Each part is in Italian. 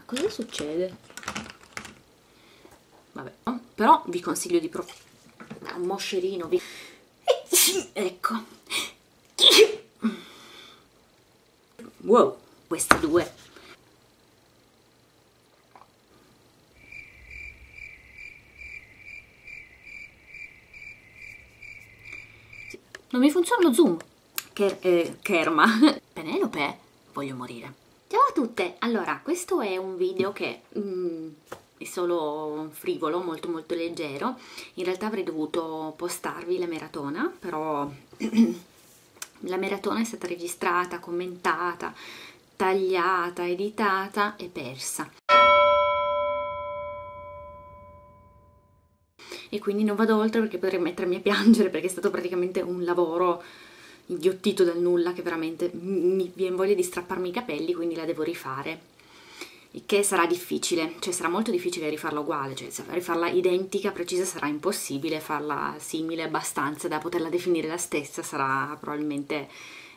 cosa succede? Vabbè, però vi consiglio di provare un moscerino, ecco. Wow, queste due. Non mi funziona lo zoom. Kerma. Penelope, voglio morire. Ciao a tutte! Allora, questo è un video che è solo frivolo, molto molto leggero. In realtà avrei dovuto postarvi la maratona, però la maratona è stata registrata, commentata, tagliata, editata e persa. E quindi non vado oltre perché potrei mettermi a piangere, perché è stato praticamente un lavoro inghiottito dal nulla che veramente mi viene voglia di strapparmi i capelli, quindi la devo rifare. Il che sarà difficile, cioè sarà molto difficile rifarla uguale, cioè rifarla identica, precisa sarà impossibile, farla simile abbastanza da poterla definire la stessa sarà probabilmente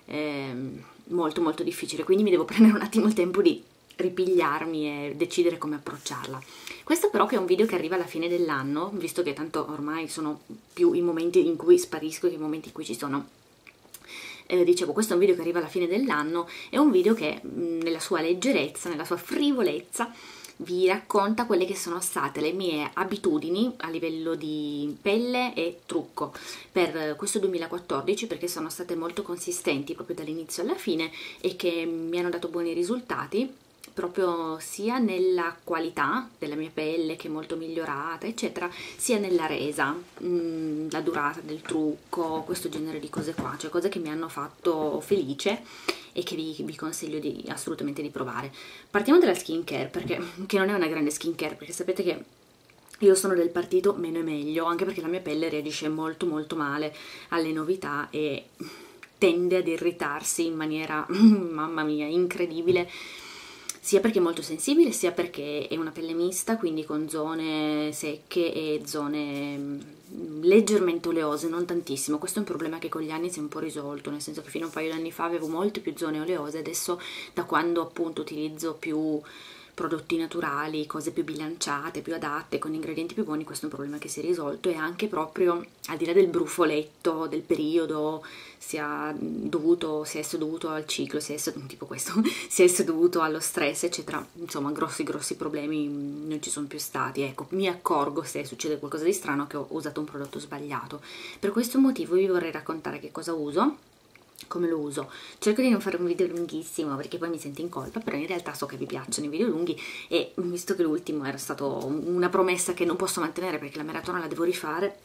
molto molto difficile, quindi mi devo prendere un attimo il tempo di ripigliarmi e decidere come approcciarla. Questo però che è un video che arriva alla fine dell'anno, visto che tanto ormai sono più i momenti in cui sparisco che i momenti in cui ci sono. Dicevo, questo è un video che arriva alla fine dell'anno, è un video che nella sua leggerezza, nella sua frivolezza, vi racconta quelle che sono state le mie abitudini a livello di pelle e trucco per questo 2014, perché sono state molto consistenti proprio dall'inizio alla fine e che mi hanno dato buoni risultati, proprio sia nella qualità della mia pelle, che è molto migliorata eccetera, sia nella resa, la durata del trucco, questo genere di cose qua, cioè cose che mi hanno fatto felice e che vi consiglio assolutamente di provare. Partiamo dalla skincare, che non è una grande skincare, perché sapete che io sono del partito meno è meglio, anche perché la mia pelle reagisce molto molto male alle novità e tende ad irritarsi in maniera, mamma mia, incredibile, sia perché è molto sensibile, sia perché è una pelle mista, quindi con zone secche e zone leggermente oleose, non tantissimo. Questo è un problema che con gli anni si è un po' risolto, nel senso che fino a un paio di anni fa avevo molte più zone oleose, adesso da quando appunto utilizzo più prodotti naturali, cose più bilanciate, più adatte, con ingredienti più buoni, questo è un problema che si è risolto, e anche proprio al di là del brufoletto del periodo, sia esso dovuto al ciclo, sia esso tipo questo, sia esso dovuto allo stress eccetera, insomma grossi problemi non ci sono più stati. Ecco, mi accorgo se succede qualcosa di strano che ho usato un prodotto sbagliato. Per questo motivo vi vorrei raccontare che cosa uso, come lo uso. Cerco di non fare un video lunghissimo perché poi mi sento in colpa, però in realtà so che vi piacciono i video lunghi e visto che l'ultimo era stato una promessa che non posso mantenere perché la maratona la devo rifare,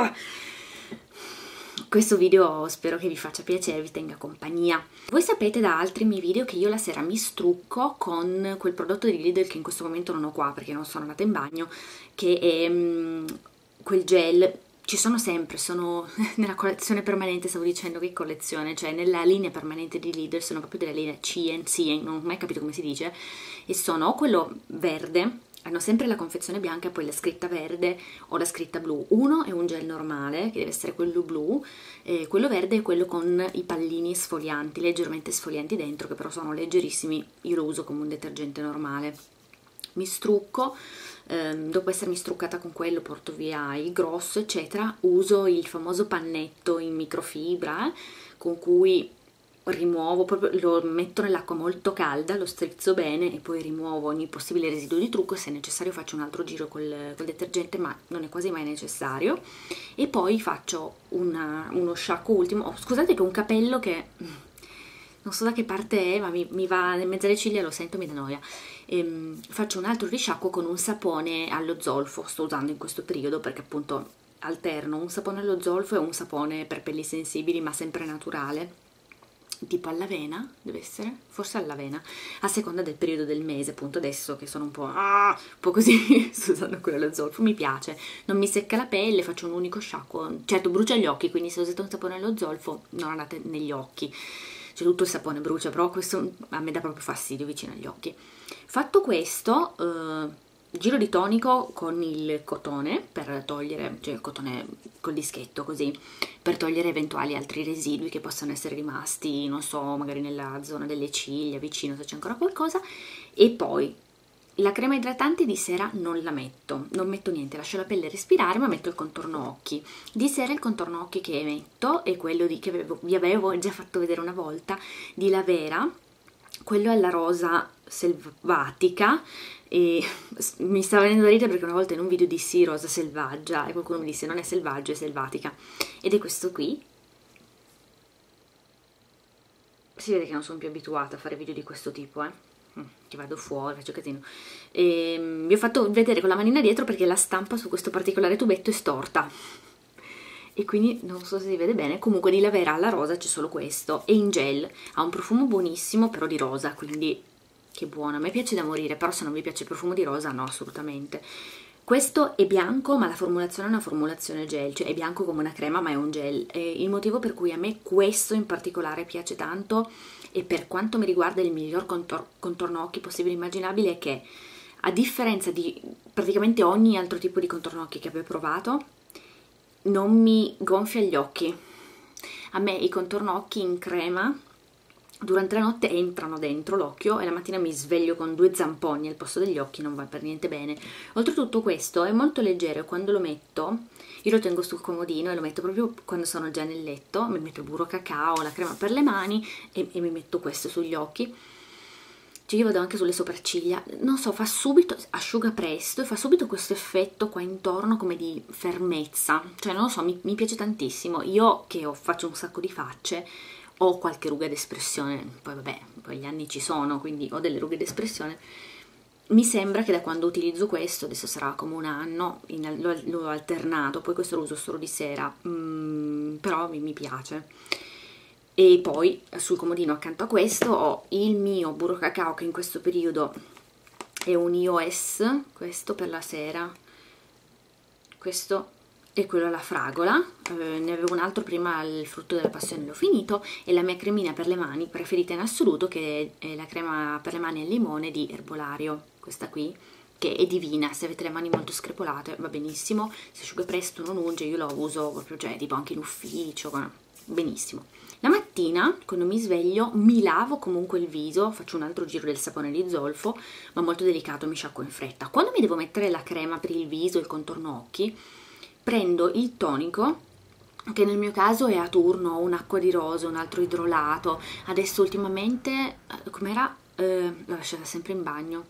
questo video spero che vi faccia piacere, vi tenga compagnia. Voi sapete da altri miei video che io la sera mi strucco con quel prodotto di Lidl che in questo momento non ho qua perché non sono andata in bagno, che è quel gel. Ci sono sempre, sono nella collezione permanente, stavo dicendo che collezione, cioè nella linea permanente di Lidl, sono proprio della linea CN, non ho mai capito come si dice, e sono o quello verde, hanno sempre la confezione bianca e poi la scritta verde o la scritta blu. Uno è un gel normale, che deve essere quello blu, quello verde è quello con i pallini sfolianti, leggermente sfolianti dentro, che però sono leggerissimi, io lo uso come un detergente normale. Mi strucco, dopo essermi struccata con quello porto via il grosso eccetera, uso il famoso pannetto in microfibra con cui rimuovo, proprio lo metto nell'acqua molto calda, lo strizzo bene e poi rimuovo ogni possibile residuo di trucco. Se è necessario faccio un altro giro col detergente, ma non è quasi mai necessario, e poi faccio uno sciacquo ultimo. Oh, scusate che ho un capello che non so da che parte è, ma mi va in mezzo alle ciglia, lo sento, mi dà noia. Faccio un altro risciacquo con un sapone allo zolfo, sto usando in questo periodo perché appunto alterno un sapone allo zolfo e un sapone per pelli sensibili, ma sempre naturale, tipo all'avena, deve essere, forse all'avena, a seconda del periodo del mese. Appunto adesso che sono un po' così, sto usando quello allo zolfo, mi piace, non mi secca la pelle, faccio un unico sciacquo, certo brucia gli occhi, quindi se usate un sapone allo zolfo non andate negli occhi, cioè tutto il sapone brucia, però questo a me dà proprio fastidio vicino agli occhi. Fatto questo, giro di tonico con il cotone per togliere, cioè il cotone col dischetto così, per togliere eventuali altri residui che possano essere rimasti, non so, magari nella zona delle ciglia, vicino se c'è ancora qualcosa, e poi La crema idratante di sera non la metto, non metto niente, lascio la pelle respirare, ma metto il contorno occhi. Di sera il contorno occhi che metto è quello che vi avevo già fatto vedere una volta, di Lavera, quello alla rosa selvatica, e mi sta venendo da ridere perché una volta in un video dissi rosa selvaggia e qualcuno mi disse non è selvaggio, è selvatica, ed è questo qui. Si vede che non sono più abituata a fare video di questo tipo, che vado fuori, faccio casino. E vi ho fatto vedere con la manina dietro perché la stampa su questo particolare tubetto è storta e quindi non so se si vede bene. Comunque di Lavera alla rosa c'è solo questo, e in gel, ha un profumo buonissimo però di rosa, quindi che buono. A me piace da morire, però se non vi piace il profumo di rosa no, assolutamente. Questo è bianco, ma la formulazione è una formulazione gel, cioè è bianco come una crema ma è un gel, e il motivo per cui a me questo in particolare piace tanto, e per quanto mi riguarda il miglior contorno occhi possibile e immaginabile, è che a differenza di praticamente ogni altro tipo di contorno occhi che abbia provato, non mi gonfia gli occhi. A me i contorno occhi in crema durante la notte entrano dentro l'occhio e la mattina mi sveglio con 2 zamponi al posto degli occhi, non va per niente bene. Oltretutto questo è molto leggero e quando lo metto, io lo tengo sul comodino e lo metto proprio quando sono già nel letto, mi metto il burro cacao, la crema per le mani e mi metto questo sugli occhi. Cioè io vado anche sulle sopracciglia, non so, fa subito, asciuga presto e fa subito questo effetto qua intorno come di fermezza, cioè non lo so, mi piace tantissimo. Io che faccio un sacco di facce, ho qualche ruga d'espressione, poi vabbè, poi gli anni ci sono, quindi ho delle rughe d'espressione. Mi sembra che da quando utilizzo questo, adesso sarà come un anno, l'ho alternato, poi questo lo uso solo di sera, però mi piace. E poi sul comodino accanto a questo ho il mio burro cacao, che in questo periodo è un iOS, questo per la sera, questo è quello alla fragola, ne avevo un altro prima, il frutto della passione, l'ho finito, e la mia cremina per le mani preferita in assoluto, che è la crema per le mani al limone di Erbolario, questa qui, che è divina. Se avete le mani molto screpolate va benissimo, si asciuga presto, non unge, io la uso proprio, cioè tipo anche in ufficio, benissimo. La mattina quando mi sveglio mi lavo comunque il viso, faccio un altro giro del sapone di zolfo, ma molto delicato, mi sciacquo in fretta. Quando mi devo mettere la crema per il viso, il contorno occhi, prendo il tonico, che nel mio caso è a turno, un'acqua di roseo, un altro idrolato. Adesso ultimamente, com'era? L'ho lasciata sempre in bagno.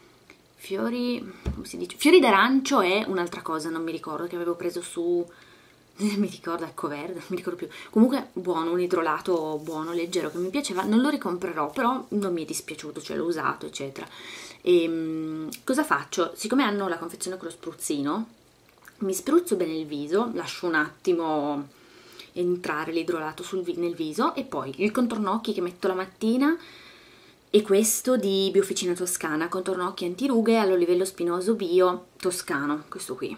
Come si dice? Fiori d'arancio è un'altra cosa, non mi ricordo, che avevo preso su... mi ricordo, ecco verde, non mi ricordo più. Comunque buono, un idrolato buono, leggero, che mi piaceva. Non lo ricomprerò, però non mi è dispiaciuto, cioè l'ho usato, eccetera. E cosa faccio? Siccome hanno la confezione con lo spruzzino, mi spruzzo bene il viso, lascio un attimo entrare l'idrolato nel viso, e poi il contorno occhi che metto la mattina è questo di Biofficina Toscana, contorno occhi antirughe all'olivello spinoso bio toscano, questo qui.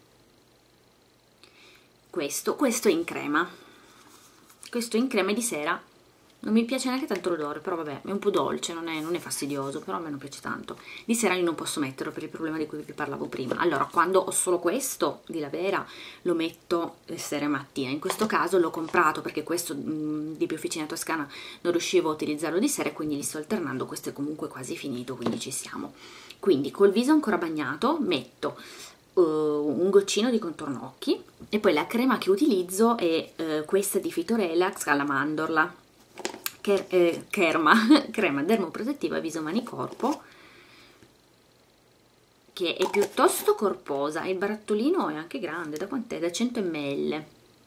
Questo è in crema, questo in crema, e di sera non mi piace neanche tanto l'odore, però vabbè, è un po' dolce, non è fastidioso, però a me non piace tanto. Di sera io non posso metterlo per il problema di cui vi parlavo prima. Allora, quando ho solo questo di Lavera lo metto sera e mattina. In questo caso l'ho comprato perché questo di Biofficina Toscana non riuscivo a utilizzarlo di sera e quindi li sto alternando. Questo è comunque quasi finito, quindi ci siamo. Quindi col viso ancora bagnato metto un goccino di contorno occhi, e poi la crema che utilizzo è questa di Phytorelax alla mandorla, crema dermoprotettiva viso mani corpo, che è piuttosto corposa. Il barattolino è anche grande, da quant'è? Da 100 ml.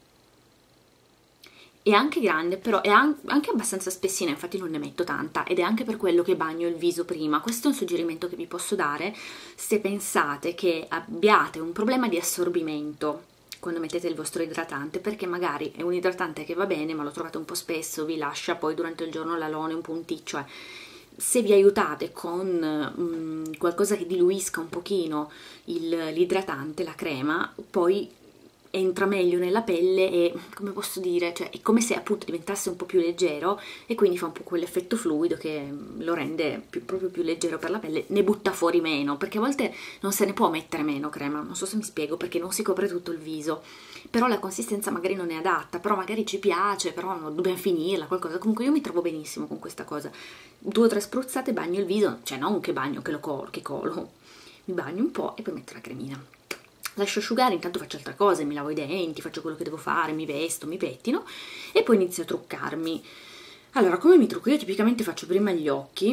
È anche grande, però è anche abbastanza spessina, infatti non ne metto tanta, ed è anche per quello che bagno il viso prima. Questo è un suggerimento che vi posso dare se pensate che abbiate un problema di assorbimento quando mettete il vostro idratante, perché magari è un idratante che va bene ma lo trovate un po' spesso, vi lascia poi durante il giorno l'alone un punticcio. Se vi aiutate con qualcosa che diluisca un pochino l'idratante, la crema, poi entra meglio nella pelle e, come posso dire, cioè è come se appunto diventasse un po' più leggero e quindi fa un po' quell'effetto fluido che lo rende proprio più leggero per la pelle, ne butta fuori meno, perché a volte non se ne può mettere meno crema, non so se mi spiego, perché non si copre tutto il viso, però la consistenza magari non è adatta, però magari ci piace, però dobbiamo finirla, qualcosa. Comunque io mi trovo benissimo con questa cosa, 2 o 3 spruzzate, bagno il viso, cioè non che bagno, che che colo, mi bagno un po' e poi metto la cremina. Lascio asciugare, intanto faccio altre cose, mi lavo i denti, faccio quello che devo fare, mi vesto, mi pettino e poi inizio a truccarmi. Allora, come mi trucco? Io tipicamente faccio prima gli occhi,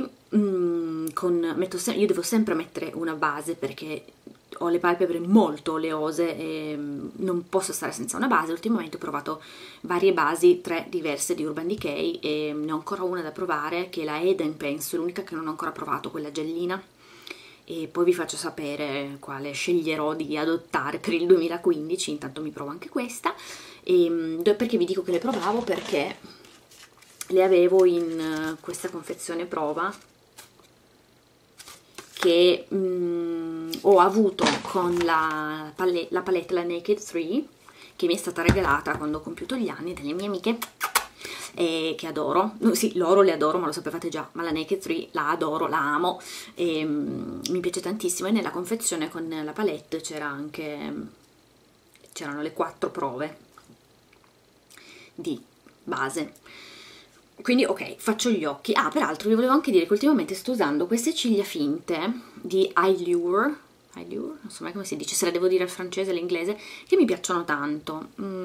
io devo sempre mettere una base perché ho le palpebre molto oleose e non posso stare senza una base. Ultimamente ho provato varie basi, 3 diverse di Urban Decay e ne ho ancora una da provare che è la Eden Pencil, l'unica che non ho ancora provato, quella gellina. E poi vi faccio sapere quale sceglierò di adottare per il 2015, intanto mi provo anche questa. Perché vi dico che le provavo? Perché le avevo in questa confezione prova che ho avuto con la palette, la Naked 3, che mi è stata regalata quando ho compiuto gli anni dalle mie amiche, che adoro. Sì, loro le adoro, ma lo sapevate già, ma la Naked 3 la adoro, la amo e mi piace tantissimo. E nella confezione con la palette c'erano le 4 prove di base, quindi ok, faccio gli occhi. Peraltro vi volevo anche dire che ultimamente sto usando queste ciglia finte di Eyelure, non so mai come si dice, se la devo dire al francese o all'inglese, che mi piacciono tanto.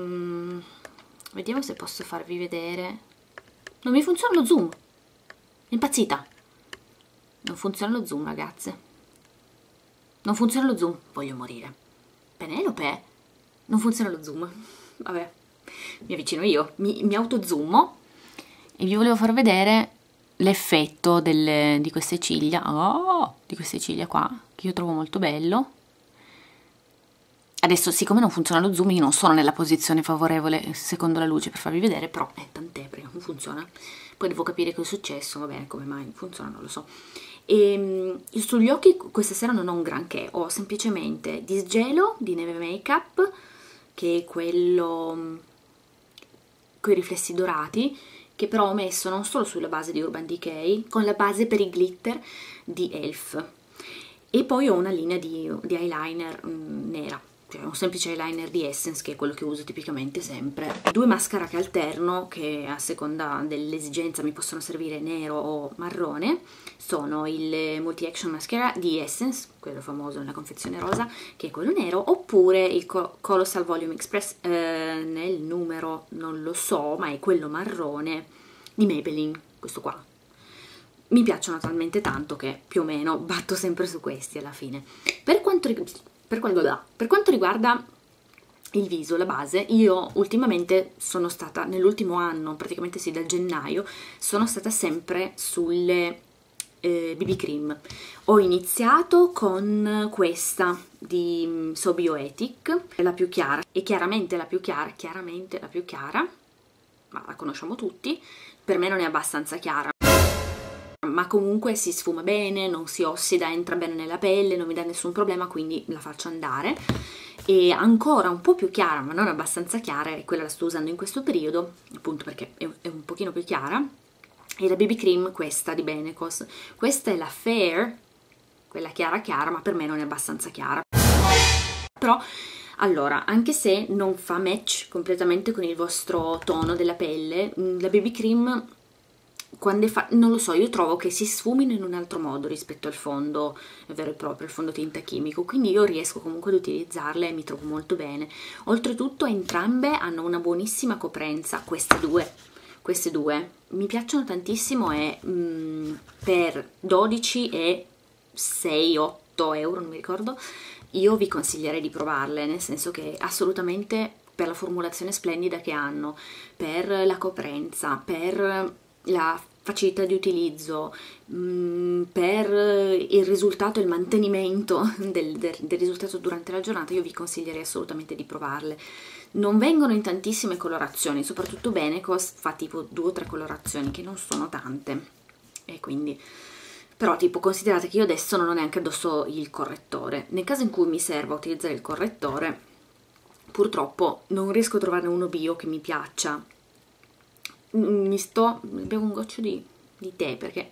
Vediamo se posso farvi vedere. Non mi funziona lo zoom. Impazzita. Non funziona lo zoom, ragazze. Non funziona lo zoom. Voglio morire. Penelope? Non funziona lo zoom. Vabbè, mi avvicino io. Mi autozoomo e vi volevo far vedere l'effetto di queste ciglia. Di queste ciglia qua, che io trovo molto bello. Adesso, siccome non funziona lo zoom, io non sono nella posizione favorevole secondo la luce per farvi vedere, però tant'è, perché non funziona. Poi devo capire cosa è successo, va bene, come mai funziona, non lo so. E sugli occhi questa sera non ho un granché, ho semplicemente Disgelo di Neve Makeup, che è quello con i riflessi dorati, che però ho messo non solo sulla base di Urban Decay, con la base per i glitter di Elf. E poi ho una linea di eyeliner nera, cioè un semplice eyeliner di Essence, che è quello che uso tipicamente sempre. 2 mascara che alterno, che a seconda dell'esigenza mi possono servire nero o marrone, sono il Multi Action Mascara di Essence, quello famoso nella confezione rosa, che è quello nero, oppure il Colossal Volume Express, nel numero non lo so, ma è quello marrone di Maybelline, questo qua. Mi piacciono talmente tanto che più o meno batto sempre su questi alla fine. Per quanto riguarda il viso, la base, io ultimamente sono stata, nell'ultimo anno, praticamente sì, dal gennaio, sono stata sempre sulle BB cream. Ho iniziato con questa di So Bioethic, la più chiara, e chiaramente la più chiara, ma la conosciamo tutti. Per me non è abbastanza chiara, ma comunque si sfuma bene, non si ossida, entra bene nella pelle, non mi dà nessun problema, quindi la faccio andare. E ancora un po' più chiara, ma non abbastanza chiara, e quella la sto usando in questo periodo, appunto perché è un pochino più chiara, e la BB cream, questa di Benecos. Questa è la Fair, quella chiara chiara, ma per me non è abbastanza chiara. Però, allora, anche se non fa match completamente con il vostro tono della pelle, la BB cream, quando non lo so, io trovo che si sfumino in un altro modo rispetto al fondo vero e proprio, il fondotinta chimico, quindi io riesco comunque ad utilizzarle e mi trovo molto bene. Oltretutto entrambe hanno una buonissima coprenza, queste due mi piacciono tantissimo, e per 12 e 6-8 euro, non mi ricordo, io vi consiglierei di provarle, nel senso che assolutamente, per la formulazione splendida che hanno, per la coprenza, per la facilità di utilizzo, per il risultato e il mantenimento del risultato durante la giornata, io vi consiglierei assolutamente di provarle. Non vengono in tantissime colorazioni, soprattutto Benecos fa tipo 2 o 3 colorazioni, che non sono tante, e quindi, però tipo considerate che io adesso non ho neanche addosso il correttore. Nel caso in cui mi serva utilizzare il correttore, purtroppo non riesco a trovarne uno bio che mi piaccia. Bevo un goccio di tè perché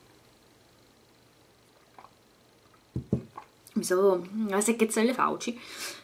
mi stavo la secchezza delle fauci.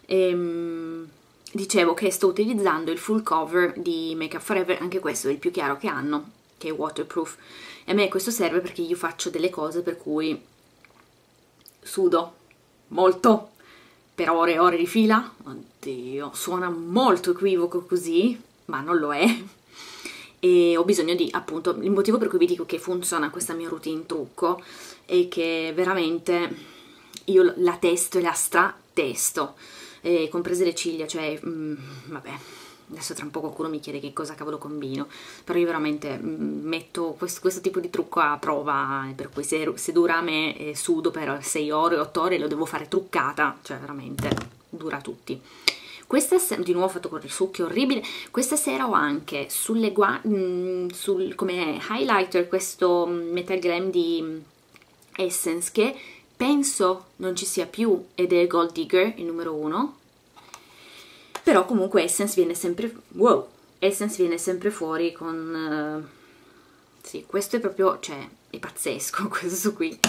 Dicevo che sto utilizzando il full cover di Make Up For Ever, anche questo è il più chiaro che hanno, che è waterproof, e a me questo serve perché io faccio delle cose per cui sudo molto per ore e ore di fila. Oddio, suona molto equivoco così, ma non lo è, e ho bisogno di, appunto, il motivo per cui vi dico che funziona questa mia routine trucco è che veramente io la testo e la stratesto, comprese le ciglia, cioè vabbè, adesso tra un po' qualcuno mi chiede che cosa cavolo combino, però io veramente metto questo tipo di trucco a prova, per cui se dura a me sudo per 6 ore, 8 ore, lo devo fare truccata, cioè veramente dura tutti. Questa sera, di nuovo ho fatto con il succhio orribile, questa sera ho anche sulle come highlighter questo Metal Glam di Essence, che penso non ci sia più, ed è Gold Digger, il numero 1, però comunque Essence viene sempre, wow, Essence viene sempre fuori con, sì, questo è proprio, cioè, è pazzesco questo qui.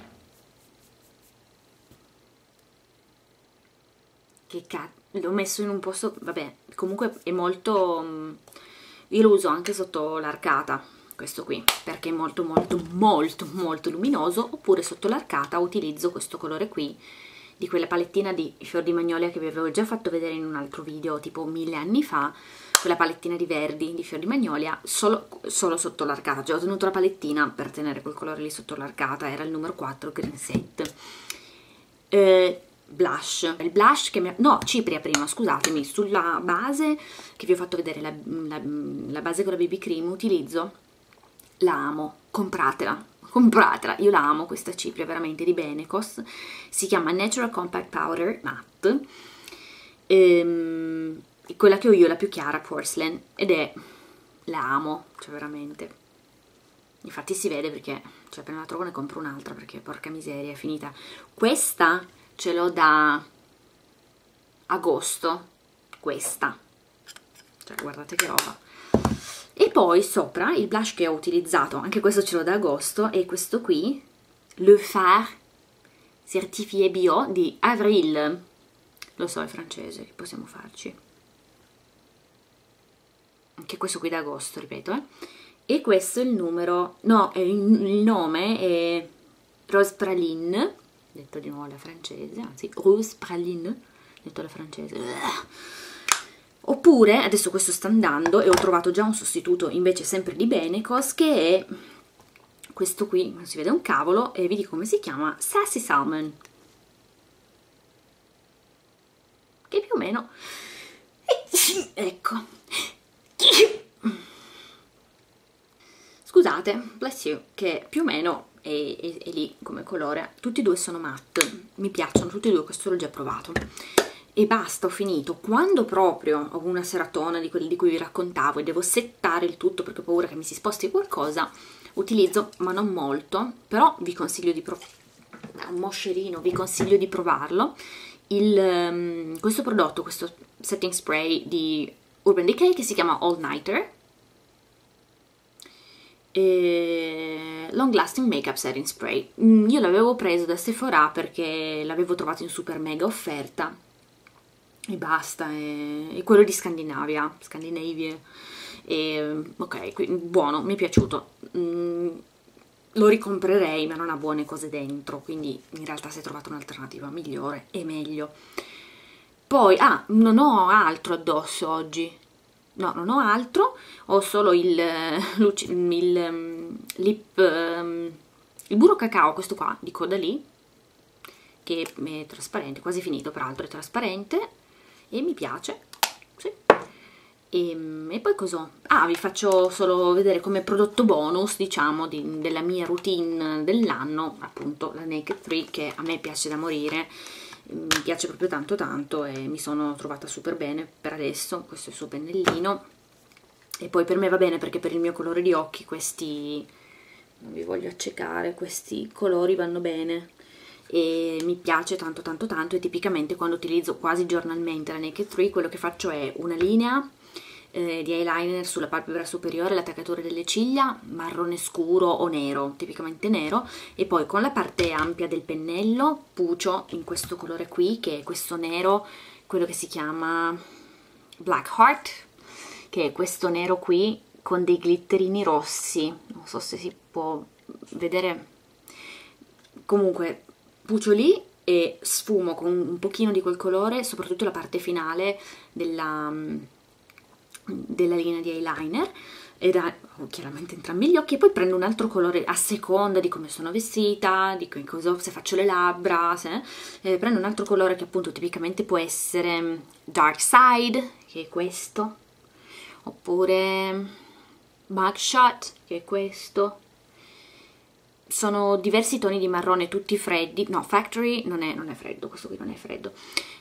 Che cazzo, l'ho messo in un posto, vabbè, comunque è molto, io lo uso anche sotto l'arcata, questo qui, perché è molto molto molto molto luminoso, oppure sotto l'arcata utilizzo questo colore qui, di quella palettina di fior di magnolia che vi avevo già fatto vedere in un altro video tipo 1000 anni fa, quella palettina di verdi di fior di magnolia, solo sotto l'arcata, cioè ho tenuto la palettina per tenere quel colore lì sotto l'arcata, era il numero 4 Green Set. Blush, il blush che cipria prima, scusatemi, sulla base che vi ho fatto vedere, la base con la BB Cream utilizzo, la amo, compratela, io la amo questa cipria veramente di Benecos, si chiama Natural Compact Powder Matte, quella che ho io, la più chiara, Porcelain, ed è, la amo, cioè veramente, infatti si vede perché, cioè appena la trovo ne compro un'altra perché porca miseria è finita. Questa ce l'ho da agosto, questa, cioè guardate che roba. E poi sopra il blush che ho utilizzato, anche questo ce l'ho da agosto, è questo qui, Le Fard Certifié Bio di Avril, lo so, è francese, che possiamo farci, anche questo qui da agosto, ripeto, e questo è il numero, no, il nome è Rose Praline, detto di nuovo alla francese, anzi Rose Praline, detto alla francese. Oppure, adesso questo sta andando e ho trovato già un sostituto invece sempre di Benecos, che è questo qui, non si vede un cavolo, e vi dico come si chiama, Sassy Salmon, che più o meno, ecco, scusate, bless you, che più o meno è lì come colore. Tutti e due sono matte, mi piacciono tutti e due, questo l'ho già provato. E basta, ho finito. Quando proprio ho una seratona di quelli di cui vi raccontavo e devo settare il tutto perché ho paura che mi si sposti qualcosa, utilizzo, ma non molto, però vi consiglio di provare, un moscerino, vi consiglio di provarlo, questo prodotto, questo setting spray di Urban Decay che si chiama All Nighter, Long Lasting Makeup Setting Spray. Io l'avevo preso da Sephora perché l'avevo trovato in super mega offerta e basta, è quello di Scandinavia, ok, buono, mi è piaciuto, lo ricomprerei, ma non ha buone cose dentro, quindi in realtà si è trovata un'alternativa migliore e meglio. Poi, non ho altro addosso oggi, no, non ho altro, ho solo il burro cacao, questo qua, di Caudalie, che è trasparente, quasi finito peraltro, è trasparente, e mi piace, sì. E poi cos'ho? Vi faccio solo vedere come prodotto bonus, diciamo, della mia routine dell'anno, appunto la Naked 3, che a me piace da morire, mi piace proprio tanto tanto e mi sono trovata super bene per adesso. Questo è il suo pennellino, e poi per me va bene perché per il mio colore di occhi questi, non vi voglio accecare, questi colori vanno bene. e mi piace tanto tanto tanto, e tipicamente quando utilizzo quasi giornalmente la Naked 3 quello che faccio è una linea di eyeliner sulla palpebra superiore, l'attaccatore delle ciglia, marrone scuro o nero, tipicamente nero, e poi con la parte ampia del pennello pucio in questo colore qui, che è questo nero, quello che si chiama Black Heart, che è questo nero qui con dei glitterini rossi, non so se si può vedere, comunque pucio lì e sfumo con un pochino di quel colore, soprattutto la parte finale della linea di eyeliner, ed ha chiaramente entrambi gli occhi, e poi prendo un altro colore a seconda di come sono vestita, di cosa, se faccio le labbra, prendo un altro colore che appunto tipicamente può essere Dark Side, che è questo, oppure Mugshot, che è questo. Sono diversi toni di marrone, tutti freddi. No, Factory non è freddo, questo qui non è freddo.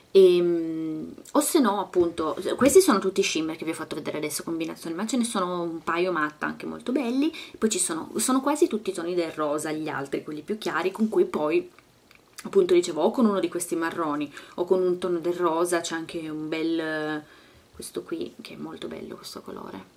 O se no, appunto, questi sono tutti shimmer che vi ho fatto vedere adesso, combinazioni, ma ce ne sono un paio matte anche molto belli. Poi sono quasi tutti i toni del rosa, gli altri, quelli più chiari, con cui poi, appunto, dicevo, o con uno di questi marroni o con un tono del rosa. C'è anche un bel, questo qui, che è molto bello questo colore.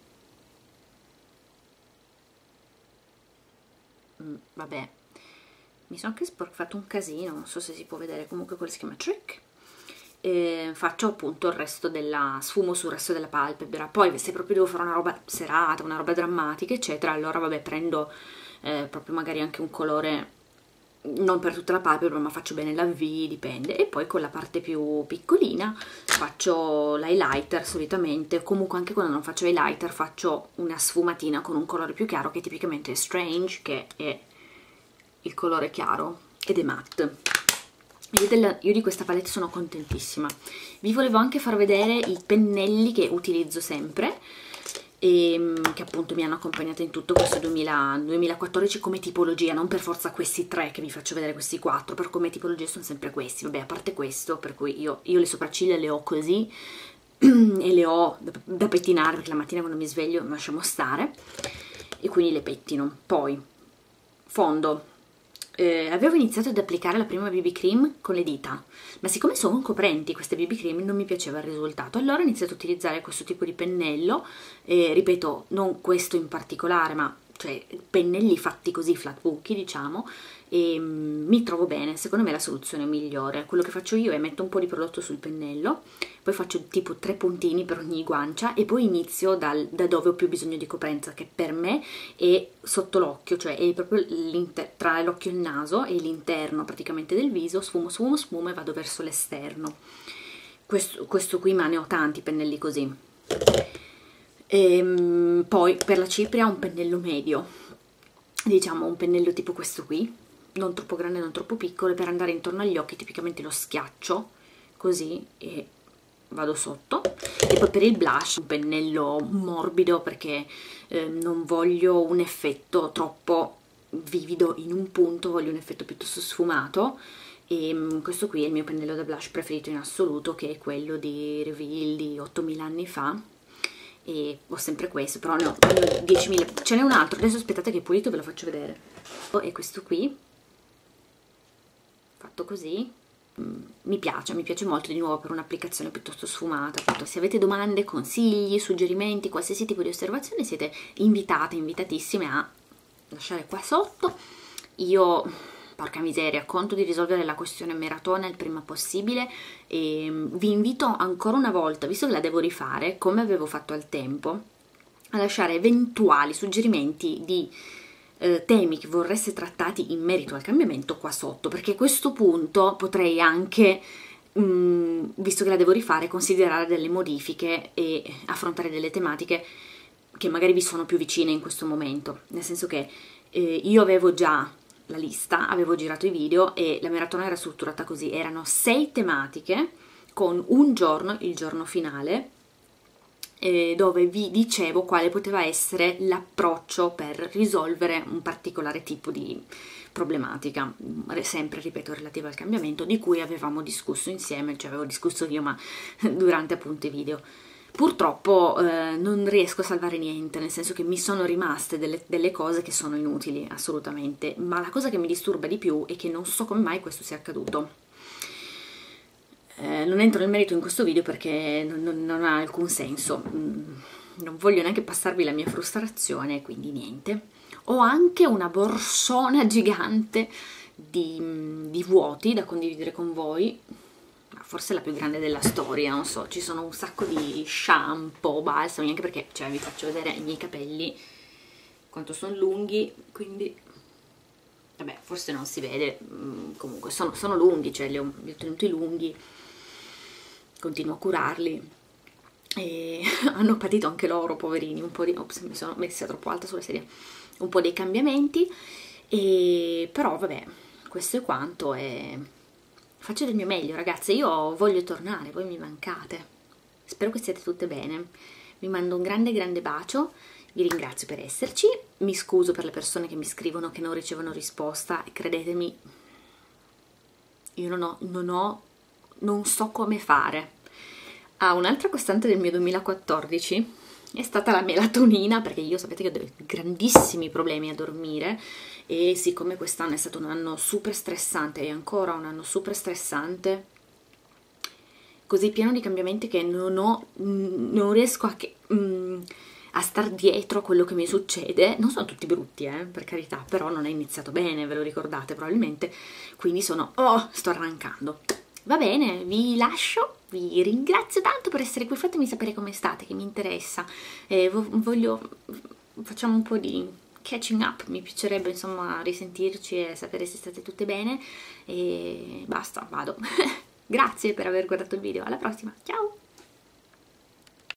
Vabbè, mi sono anche fatto un casino, non so se si può vedere, comunque quello si chiama Trick. Faccio appunto il resto sfumo sul resto della palpebra. Poi se proprio devo fare una roba serata, una roba drammatica eccetera, allora vabbè, prendo proprio magari anche un colore non per tutta la palpebra, ma faccio bene la V, dipende, e poi con la parte più piccolina faccio l'highlighter solitamente. Comunque anche quando non faccio highlighter faccio una sfumatina con un colore più chiaro, che tipicamente è Strange, che è il colore chiaro ed è matte. Io di questa palette sono contentissima. Vi volevo anche far vedere i pennelli che utilizzo sempre e che appunto mi hanno accompagnata in tutto questo 2014 come tipologia, non per forza questi tre che vi faccio vedere, questi quattro, per come tipologia sono sempre questi. Vabbè, a parte questo, per cui io le sopracciglia le ho così e le ho da pettinare, perché la mattina quando mi sveglio lasciamo stare, e quindi le pettino. Poi fondo, avevo iniziato ad applicare la prima BB cream con le dita, ma siccome sono coprenti queste BB cream non mi piaceva il risultato, allora ho iniziato a utilizzare questo tipo di pennello, ripeto, non questo in particolare, ma cioè pennelli fatti così, flat buchi diciamo, e mi trovo bene. Secondo me è la soluzione migliore. Quello che faccio io è metto un po' di prodotto sul pennello, poi faccio tipo 3 puntini per ogni guancia e poi inizio da dove ho più bisogno di coprenza, che per me è sotto l'occhio, cioè è proprio tra l'occhio e il naso e l'interno praticamente del viso. Sfumo, sfumo, sfumo e vado verso l'esterno. Questo qui, ma ne ho tanti pennelli così. Poi per la cipria un pennello medio, diciamo un pennello tipo questo qui, non troppo grande, non troppo piccolo, per andare intorno agli occhi tipicamente lo schiaccio così e vado sotto. E poi per il blush un pennello morbido, perché non voglio un effetto troppo vivido in un punto, voglio un effetto piuttosto sfumato. E questo qui è il mio pennello da blush preferito in assoluto, che è quello di Reveal di 8000 anni fa, e ho sempre questo, però ne ho 10.000. Ce n'è un altro, adesso aspettate che è pulito, ve lo faccio vedere. E questo qui fatto così mi piace molto, di nuovo per un'applicazione piuttosto sfumata. Appunto, se avete domande, consigli, suggerimenti, qualsiasi tipo di osservazione, siete invitatissime a lasciare qua sotto. Io, porca miseria, conto di risolvere la questione meratona il prima possibile, e vi invito ancora una volta, visto che la devo rifare come avevo fatto al tempo, a lasciare eventuali suggerimenti di temi che vorreste trattati in merito al cambiamento qua sotto, perché a questo punto potrei anche, visto che la devo rifare, considerare delle modifiche e affrontare delle tematiche che magari vi sono più vicine in questo momento, nel senso che io avevo già la lista, avevo girato i video e la maratona era strutturata così: erano 6 tematiche con un giorno, il giorno finale, dove vi dicevo quale poteva essere l'approccio per risolvere un particolare tipo di problematica, sempre, ripeto, relativa al cambiamento, di cui avevamo discusso insieme, cioè avevo discusso io, ma durante appunto i video. Purtroppo non riesco a salvare niente, nel senso che mi sono rimaste delle cose che sono inutili, assolutamente, ma la cosa che mi disturba di più è che non so come mai questo sia accaduto. Non entro nel merito in questo video perché non ha alcun senso, non voglio neanche passarvi la mia frustrazione, quindi niente. Ho anche una borsona gigante di vuoti da condividere con voi, forse la più grande della storia, non so, ci sono un sacco di shampoo, balsami, anche perché, cioè, vi faccio vedere i miei capelli, quanto sono lunghi, quindi, vabbè, forse non si vede, comunque sono lunghi, cioè li ho tenuti lunghi, continuo a curarli, e hanno patito anche loro, poverini, un po' di, ops, mi sono messa troppo alta sulla sedia, un po' dei cambiamenti, e però, vabbè, questo è quanto, e faccio del mio meglio, ragazze, io voglio tornare, voi mi mancate, spero che siate tutte bene, vi mando un grande grande bacio, vi ringrazio per esserci, mi scuso per le persone che mi scrivono che non ricevono risposta, e credetemi, io non so come fare. Un'altra costante del mio 2014 è stata la melatonina, perché io sapete che ho dei grandissimi problemi a dormire, e siccome quest'anno è stato un anno super stressante, e ancora un anno super stressante, così pieno di cambiamenti, che non riesco a star dietro a quello che mi succede. Non sono tutti brutti, per carità, però non è iniziato bene, ve lo ricordate probabilmente, quindi sto arrancando. Va bene, vi lascio, vi ringrazio tanto per essere qui, fatemi sapere come state, che mi interessa, facciamo un po' di catching up, mi piacerebbe insomma risentirci e sapere se state tutte bene, e basta, vado. Grazie per aver guardato il video, alla prossima, ciao!